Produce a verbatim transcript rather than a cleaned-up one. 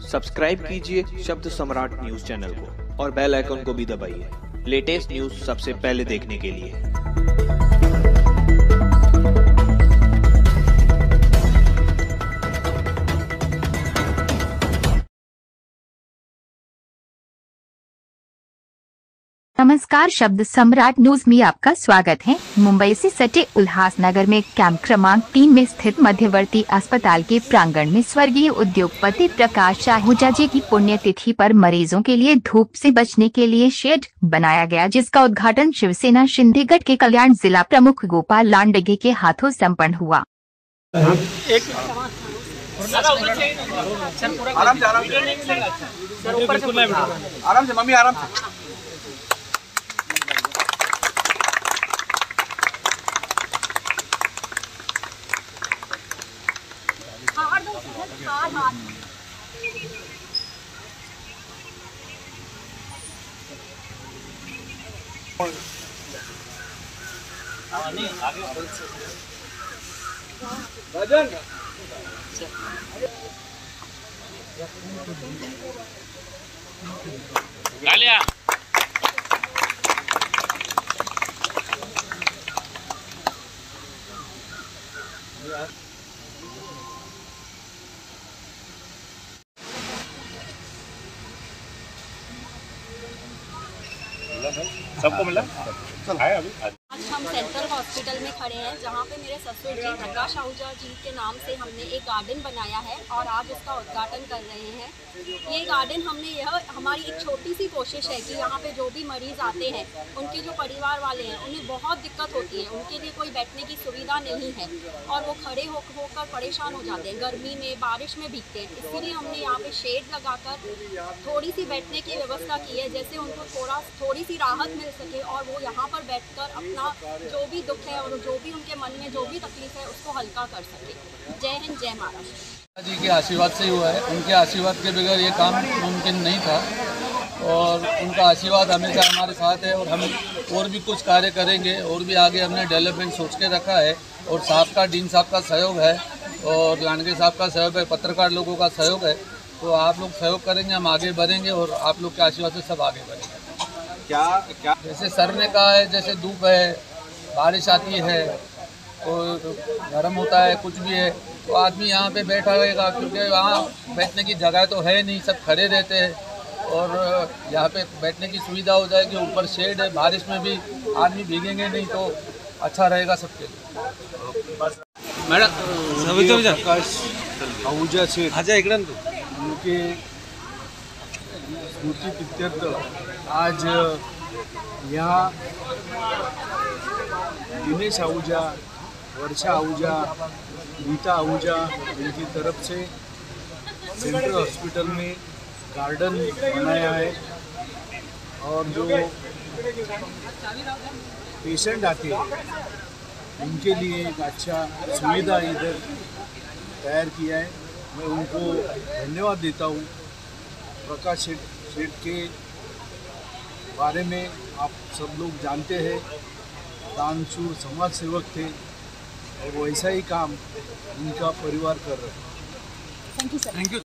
Subscribe कीजिए शब्द सम्राट न्यूज चैनल को और बेल आइकन को भी दबाइए लेटेस्ट न्यूज सबसे पहले देखने के लिए। नमस्कार, शब्द सम्राट न्यूज में आपका स्वागत है। मुंबई से सटे उल्हासनगर में कैंप क्रमांक तीन में स्थित मध्यवर्ती अस्पताल के प्रांगण में स्वर्गीय उद्योगपति प्रकाश आहूजा जी की पुण्यतिथि पर मरीजों के लिए धूप से बचने के लिए शेड बनाया गया, जिसका उद्घाटन शिवसेना शिंदेगढ़ के कल्याण जिला प्रमुख गोपाल लांडगे के हाथों संपन्न हुआ। एक आराम से आराम से मम्मी आराम से भजन गालिया सबको मिला आया अभी। आज हम सेंट्रल हॉस्पिटल में खड़े हैं, जहां पे मेरे ससुर जी प्रकाश आहूजा जी के नाम से हमने एक गार्डन बनाया है और आज उसका उद्घाटन कर रहे हैं। ये गार्डन हमने यह हमारी एक छोटी सी कोशिश है कि यहाँ पे जो भी मरीज़ आते हैं, उनके जो परिवार वाले हैं, उन्हें बहुत दिक्कत होती है, उनके लिए कोई बैठने की सुविधा नहीं है और वो खड़े हो होकर परेशान हो जाते हैं, गर्मी में बारिश में भीगते हैं। इसीलिए हमने यहाँ पे शेड लगाकर थोड़ी सी बैठने की व्यवस्था की है, जैसे उनको थोड़ा थोड़ी सी राहत मिल सके और वो यहाँ पर बैठकर अपना जो भी दुख है और जो भी उनके मन में जो भी तकलीफ है उसको हल्का कर सके। जय हिंद, जय महाराष्ट्र। जी के आशीर्वाद से ही हुआ है। उनके आशीर्वाद के बगैर ये काम मुमकिन नहीं था और उनका आशीर्वाद हमेशा हमारे साथ है और हम और भी कुछ कार्य करेंगे और भी आगे हमने डेवलपमेंट सोच के रखा है और साहब का डीन साहब का सहयोग है और लांडगे साहब का सहयोग है, पत्रकार लोगों का सहयोग है। तो आप लोग सहयोग करेंगे, हम आगे बढ़ेंगे और आप लोग के आशीर्वाद से सब आगे बढ़ेंगे। क्या क्या जैसे सर ने कहा है, जैसे धूप है, बारिश आती है और गर्म होता है, कुछ भी है तो आदमी यहाँ पे बैठा रहेगा, क्योंकि वहाँ बैठने की जगह तो है नहीं, सब खड़े रहते हैं और यहाँ पे बैठने की सुविधा हो जाएगी। ऊपर शेड है, बारिश में भी आदमी भीगेंगे नहीं तो अच्छा रहेगा सबके लिए। मैडम प्रकाश आहूजा से उनके स्मृति प्रीत्यर्थ आज यहाँ दिनेश आहूजा, वर्षा आहूजा, नीता आहूजा इनकी तरफ से सेंट्रल हॉस्पिटल में गार्डन बनाया है और जो पेशेंट आते हैं उनके लिए एक अच्छा सुविधा इधर तैयार किया है। मैं उनको धन्यवाद देता हूँ। प्रकाश शेठ शेठ के बारे में आप सब लोग जानते हैं, दानशूर समाज सेवक थे और वैसा ही काम उनका परिवार कर रहे हैं। Thank you sir. Thank you.